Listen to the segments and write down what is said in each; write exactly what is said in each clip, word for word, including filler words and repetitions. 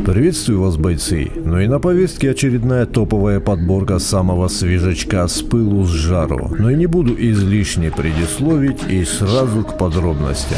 Приветствую вас, бойцы! Ну и на повестке очередная топовая подборка самого свежачка с пылу с жару. Но и не буду излишне предисловить и сразу к подробностям.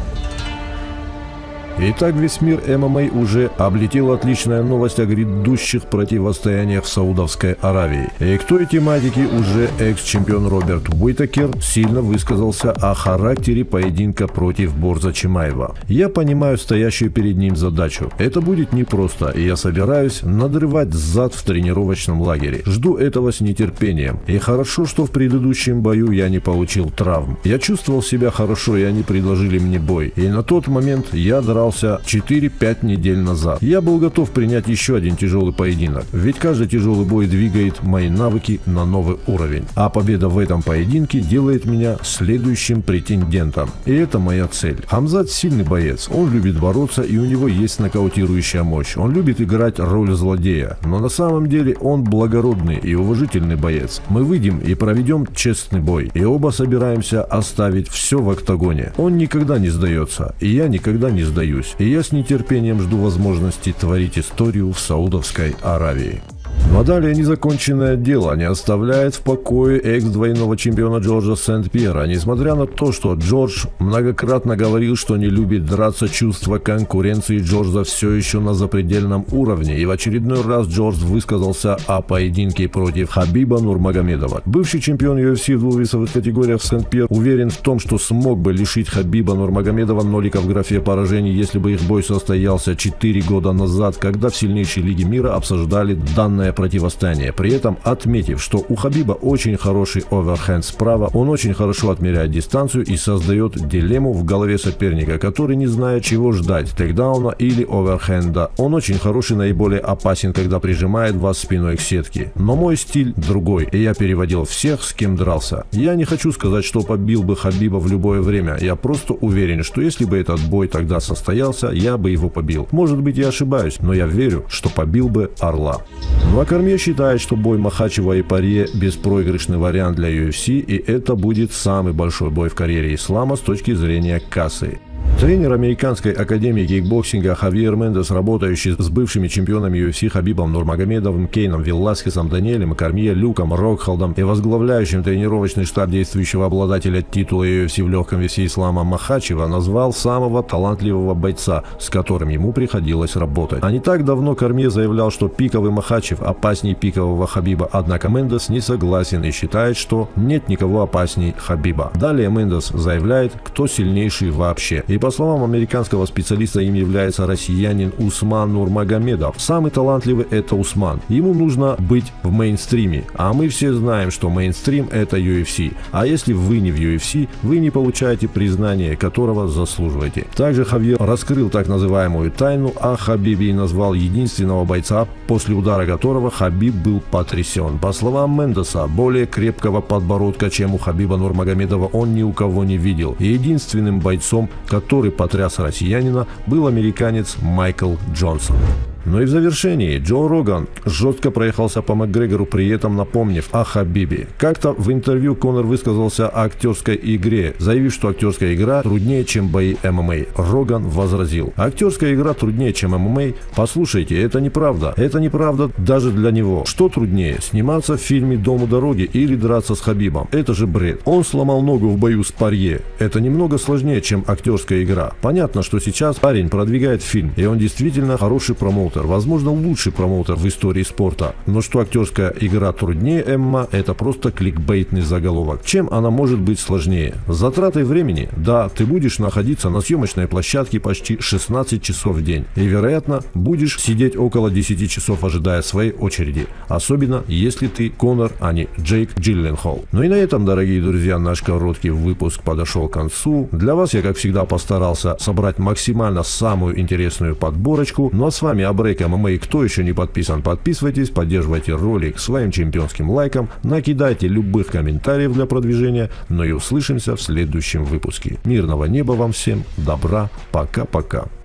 Итак, весь мир эм эм а уже облетела отличная новость о грядущих противостояниях в Саудовской Аравии. И к той тематике уже экс-чемпион Роберт Уитакер сильно высказался о характере поединка против Борза Чимаева. Я понимаю стоящую перед ним задачу. Это будет непросто, и я собираюсь надрывать зад в тренировочном лагере. Жду этого с нетерпением. И хорошо, что в предыдущем бою я не получил травм. Я чувствовал себя хорошо, и они предложили мне бой. И на тот момент я дрался четыре-пять недель назад. Я был готов принять еще один тяжелый поединок, ведь каждый тяжелый бой двигает мои навыки на новый уровень, а победа в этом поединке делает меня следующим претендентом. И это моя цель. Хамзат сильный боец, он любит бороться, и у него есть нокаутирующая мощь. Он любит играть роль злодея, но на самом деле он благородный и уважительный боец. Мы выйдем и проведем честный бой, и оба собираемся оставить все в октагоне. Он никогда не сдается, и я никогда не сдаюсь. И я с нетерпением жду возможности творить историю в Саудовской Аравии. Ну а далее незаконченное дело не оставляет в покое экс-двойного чемпиона Джорджа Сент-Пьера. Несмотря на то, что Джордж многократно говорил, что не любит драться, чувство конкуренции Джорджа все еще на запредельном уровне. И в очередной раз Джордж высказался о поединке против Хабиба Нурмагомедова. Бывший чемпион ю эф си в двух весовых категориях Сент-Пьер уверен в том, что смог бы лишить Хабиба Нурмагомедова нолика в графе поражений, если бы их бой состоялся четыре года назад, когда в сильнейшей лиге мира обсуждали данное противостояние, при этом отметив, что у Хабиба очень хороший оверхенд справа, он очень хорошо отмеряет дистанцию и создает дилемму в голове соперника, который не знает, чего ждать, тейкдауна или оверхенда. Он очень хороший, наиболее опасен, когда прижимает вас спиной к сетке. Но мой стиль другой, и я переводил всех, с кем дрался. Я не хочу сказать, что побил бы Хабиба в любое время, я просто уверен, что если бы этот бой тогда состоялся, я бы его побил. Может быть, я ошибаюсь, но я верю, что побил бы Орла. Ну а Кормье считает, что бой Махачева и Порье беспроигрышный вариант для ю эф си, и это будет самый большой бой в карьере Ислама с точки зрения кассы. Тренер американской академии кикбоксинга Хавьер Мендес, работающий с бывшими чемпионами ю эф си Хабибом Нурмагомедовым, Кейном Веласкесом, Даниэлем Кормье, Люком Рокхолдом и возглавляющим тренировочный штаб действующего обладателя титула ю эф си в легком весе Ислама Махачева, назвал самого талантливого бойца, с которым ему приходилось работать. А не так давно Кормье заявлял, что пиковый Махачев опаснее пикового Хабиба, однако Мендес не согласен и считает, что нет никого опаснее Хабиба. Далее Мендес заявляет, кто сильнейший вообще. И по словам американского специалиста, им является россиянин Усман Нурмагомедов. Самый талантливый – это Усман. Ему нужно быть в мейнстриме, а мы все знаем, что мейнстрим – это ю эф си. А если вы не в ю эф си, вы не получаете признание, которого заслуживаете. Также Хавьер раскрыл так называемую тайну о Хабибе и назвал единственного бойца, после удара которого Хабиб был потрясен. По словам Мендеса, более крепкого подбородка, чем у Хабиба Нурмагомедова, он ни у кого не видел. И единственным бойцом, который который потряс россиянина, был американец Майкл Джонсон. Ну и в завершении Джо Роган жестко проехался по Макгрегору, при этом напомнив о Хабибе. Как-то в интервью Конор высказался о актерской игре, заявив, что актерская игра труднее, чем бои эм эм а. Роган возразил: актерская игра труднее, чем эм эм а? Послушайте, это неправда. Это неправда даже для него. Что труднее, сниматься в фильме «Дом у дороги» или драться с Хабибом? Это же бред. Он сломал ногу в бою с Порье. Это немного сложнее, чем актерская игра. Понятно, что сейчас парень продвигает фильм, и он действительно хороший промоутер. Возможно, лучший промоутер в истории спорта. Но что актерская игра труднее эм эм а, это просто кликбейтный заголовок. Чем она может быть сложнее? С затратой времени? Да, ты будешь находиться на съемочной площадке почти шестнадцать часов в день. И, вероятно, будешь сидеть около десяти часов, ожидая своей очереди. Особенно, если ты Конор, а не Джейк Джилленхол. Ну и на этом, дорогие друзья, наш короткий выпуск подошел к концу. Для вас я, как всегда, постарался собрать максимально самую интересную подборочку. Ну а с вами Абрейк эм эм а. Кто еще не подписан, подписывайтесь, поддерживайте ролик своим чемпионским лайком, накидайте любых комментариев для продвижения. Ну и услышимся в следующем выпуске. Мирного неба вам всем, добра, пока-пока.